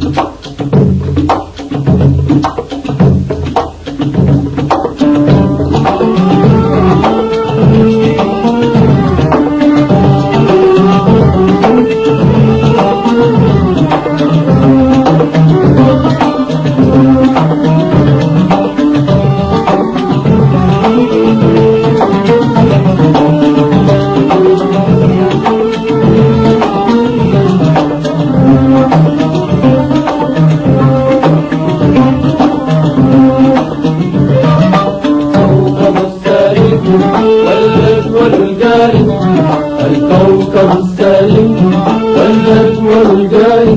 الكوكب السالم والجدول الجاري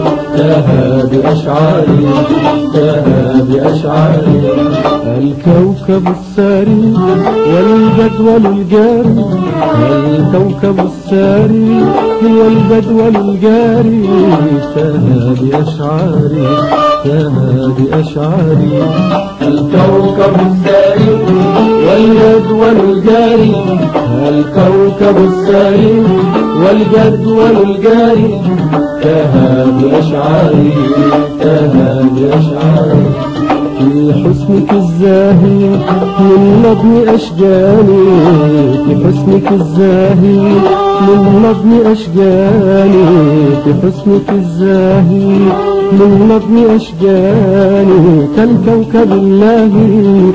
تاها بأشعاري تاها بأشعاري. الكوكب الساري والجدول الجاري الكوكب الساري والجدول الجاري تاها بأشعاري تاها بأشعاري. الكوكب الساري والجدول الجاري الكوكب الساري والجدول الجاري تاها بأشعاري تاها بأشعاري. في حسنك الزاهي من نظم أشجاني في حسنك الزاهي من نظم أشجاني في حسنك الزاهي من نظم أشجاني. كالكوكب اللاهي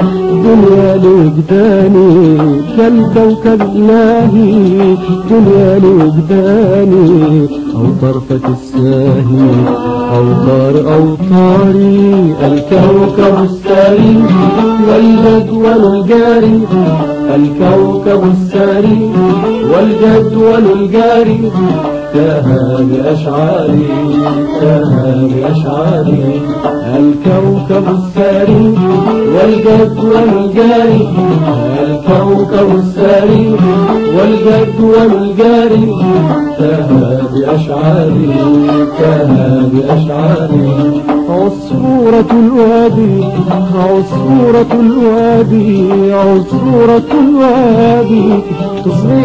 دنيا لوجداني كالكوكب اللاهي دنيا لوجداني. أو طرفة الساهي أوطار أوطاري. الكوكب الساري والجدول الجاري الكوكب الساري والجدول الجاري تاها بأشعاري تاها بأشعاري. الكوكب الساري والجدول الجاري الكوكب الساري والجدول الجاري تاها بأشعاري تاها بأشعاري. عصفورة الوادي عصفورة الوادي عصفورة الوادي تصغي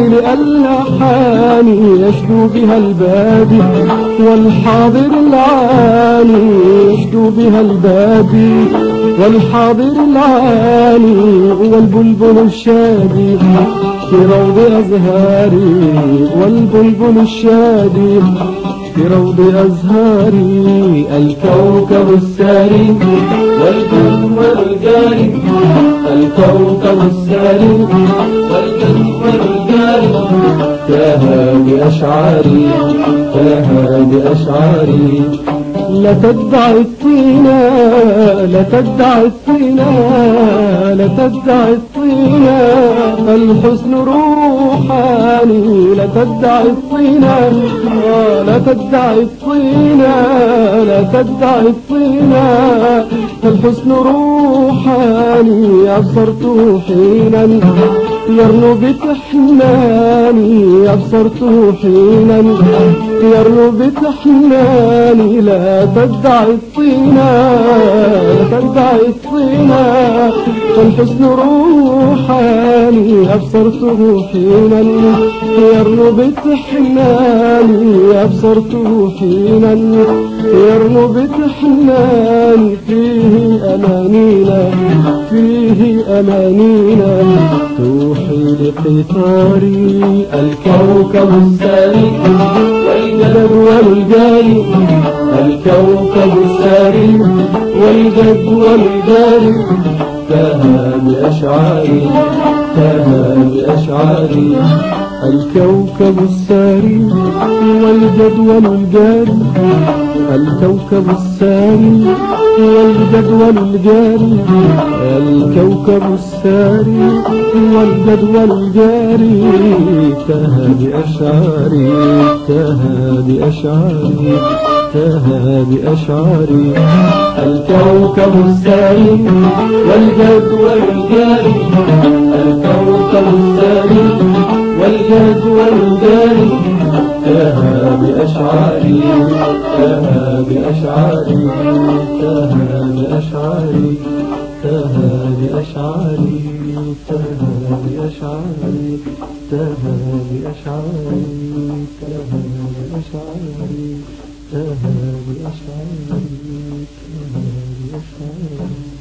لألحاني يشدو بها البادي والحاضر العالي يشدو بها البادي والحاضر العالي. والبلبل الشادي في روض أزهاري والبلبل الشادي في روض أزهاري. الكوكب الساري والجدول الجاري الكوكب الساري والجدول الجاري تاها بأشعاري تاها بأشعاري. لا تدعي الطينة لا تدعي الطينة لا تدعي الطينة الحسن روحاني. لا تدعي الطينة لا تدعي الطينة لا تدعي الطينة الحسن روحاني. أبصرته حينا يرنو بتحناني أبصرته حينا يرنو بتحناني. لا تدعي الطينة لا تدعي الطينة فالحسن روحاني. أبصرته حينا يرنو بتحناني أبصرته حينا يرنو بتحناني. فيه أمانينا فيه أمانينا توحي لقطاري. الكوكب الساري والجدول الجاري الكوكب الساري والجدول الجاري تاها بأشعاري تاها بأشعاري. الكوكب الساري والجدول الجاري الكوكب الساري والجدول الجاري الكوكب الساري والجدول الجاري تاها بأشعاري تاها بأشعاري تاها بأشعاري. الكوكب الساري والجدول الجاري الكوكب الساري والجدول الجاري تاها بأشعاري تاها بأشعاري تاها بأشعاري تاها بأشعاري تاها بأشعاري تاها بأشعاري تاها بأشعاري تاها بأشعاري. يا شاعر